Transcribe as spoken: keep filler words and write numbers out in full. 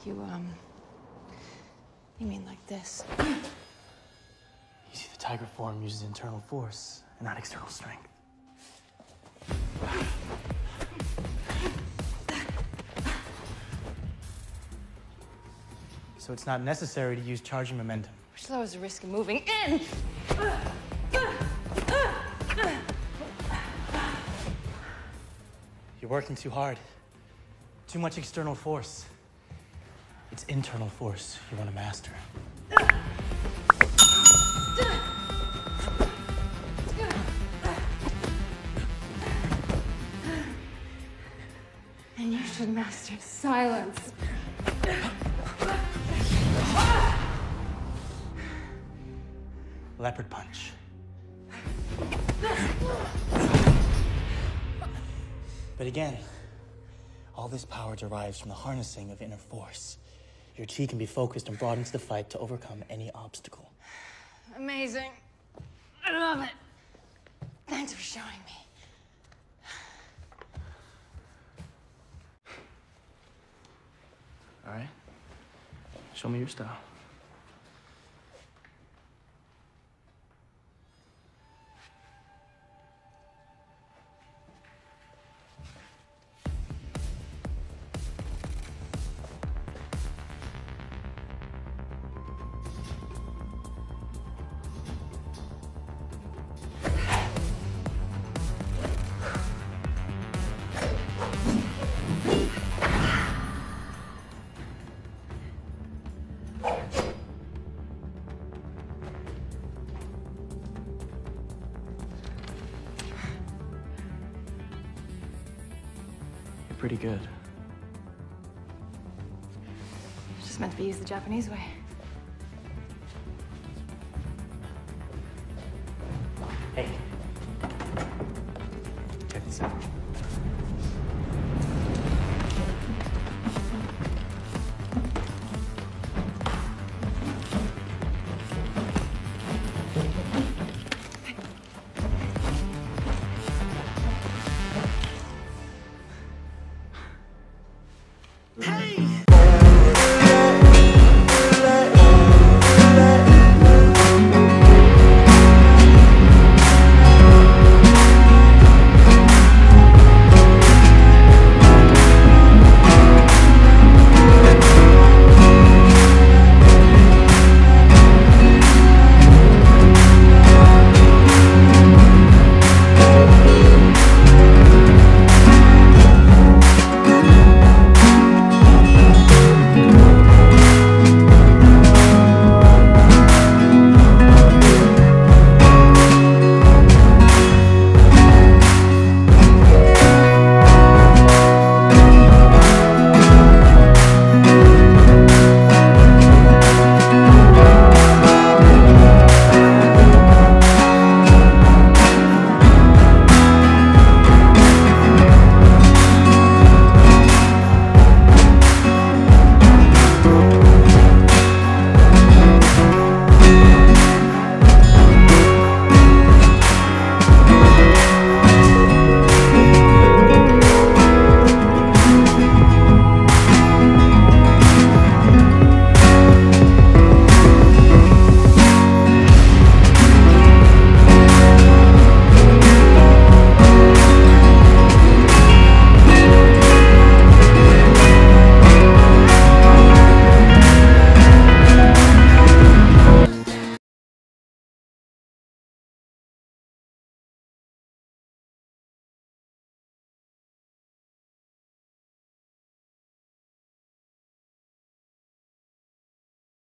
You, um... You mean like this? You see, the tiger form uses internal force and not external strength. So it's not necessary to use charging momentum. Which lowers the risk of moving in! You're working too hard. Too much external force. It's internal force you want to master. And you should master silence. Leopard punch. But again, all this power derives from the harnessing of inner force. Your chi can be focused and brought into the fight to overcome any obstacle. Amazing. I love it. Thanks for showing me. All right? Show me your style. Pretty good. It's just meant to be used the Japanese way. Hey. Check this out. Hey!